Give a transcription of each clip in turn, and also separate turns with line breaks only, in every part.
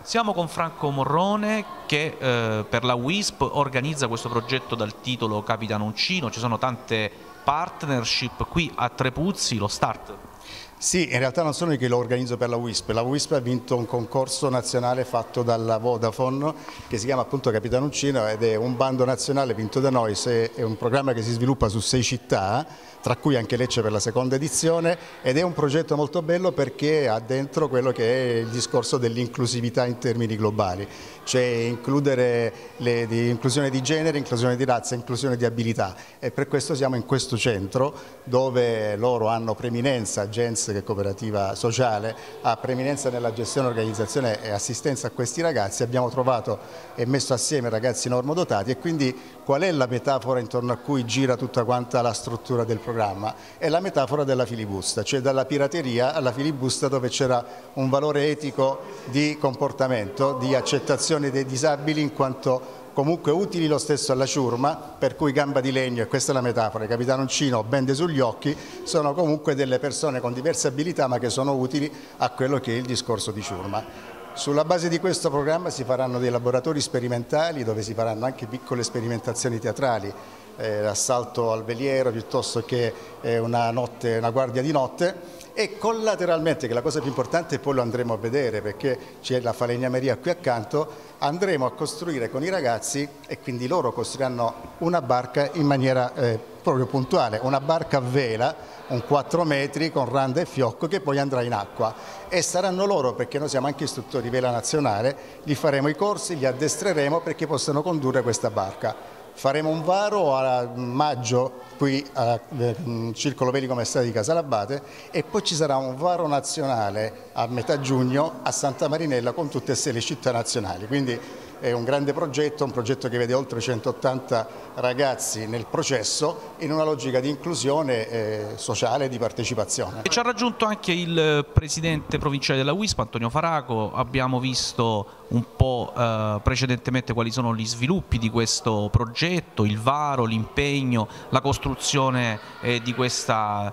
Siamo con Franco Morrone che per la WISP organizza questo progetto dal titolo Capitano Uncino. Ci sono tante partnership qui a Trepuzzi, lo start.
Sì, in realtà non sono io che lo organizzo per la WISP. La WISP ha vinto un concorso nazionale fatto dalla Vodafone che si chiama appunto Capitano Uncino ed è un bando nazionale vinto da noi. È un programma che si sviluppa su 6 città, tra cui anche Lecce per la seconda edizione, ed è un progetto molto bello perché ha dentro quello che è il discorso dell'inclusività in termini globali, cioè includere inclusione di genere, inclusione di razza, inclusione di abilità, e per questo siamo in questo centro dove loro hanno preeminenza, Gens che è cooperativa sociale, ha preeminenza nella gestione, organizzazione e assistenza a questi ragazzi. Abbiamo trovato e messo assieme ragazzi normodotati, e quindi qual è la metafora intorno a cui gira tutta quanta la struttura del programma? È la metafora della filibusta, cioè dalla pirateria alla filibusta, dove c'era un valore etico di comportamento, di accettazione dei disabili in quanto comunque utili lo stesso alla ciurma, per cui Gamba di Legno, e questa è la metafora, il Capitano Uncino, bende sugli occhi, sono comunque delle persone con diverse abilità ma che sono utili a quello che è il discorso di ciurma. Sulla base di questo programma si faranno dei laboratori sperimentali dove si faranno anche piccole sperimentazioni teatrali, l'assalto al veliero piuttosto che una guardia di notte, e collateralmente, che la cosa più importante, poi lo andremo a vedere perché c'è la falegnameria qui accanto, andremo a costruire con i ragazzi, e quindi loro costruiranno una barca in maniera proprio puntuale, una barca a vela, un 4 metri con randa e fiocco, che poi andrà in acqua, e saranno loro, perché noi siamo anche istruttori vela nazionale, gli faremo i corsi, li addestreremo perché possano condurre questa barca. Faremo un varo a maggio qui al Circolo Velico Maestà di Casalabate, e poi ci sarà un varo nazionale a metà giugno a Santa Marinella con tutte e 6 le città nazionali. Quindi è un grande progetto, un progetto che vede oltre 180 ragazzi nel processo in una logica di inclusione sociale e di partecipazione.
E ci ha raggiunto anche il presidente provinciale della WISP, Antonio Faraco. Abbiamo visto un po' precedentemente quali sono gli sviluppi di questo progetto, il varo, l'impegno, la costruzione di questa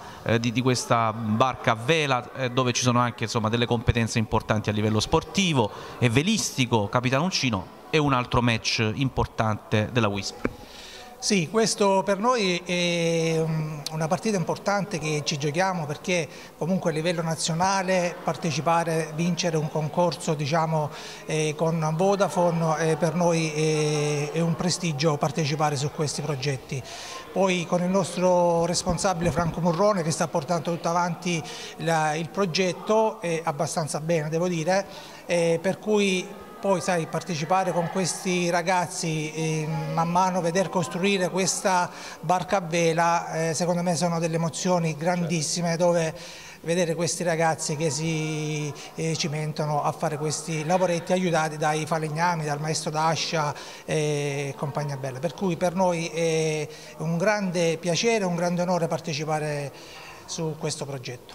barca a vela, dove ci sono anche insomma delle competenze importanti a livello sportivo e velistico. Capitano Uncino è un altro match importante della WISP.
Sì, questo per noi è una partita importante che ci giochiamo, perché comunque a livello nazionale partecipare, vincere un concorso diciamo, con Vodafone, per noi è un prestigio partecipare su questi progetti. Poi con il nostro responsabile Franco Morrone, che sta portando tutto avanti il progetto abbastanza bene, devo dire, per cui poi sai, partecipare con questi ragazzi, man mano veder costruire questa barca a vela, secondo me sono delle emozioni grandissime, dove vedere questi ragazzi che si cimentano a fare questi lavoretti aiutati dai falegnami, dal maestro d'ascia e compagnia bella. Per cui per noi è un grande piacere, un grande onore partecipare su questo progetto.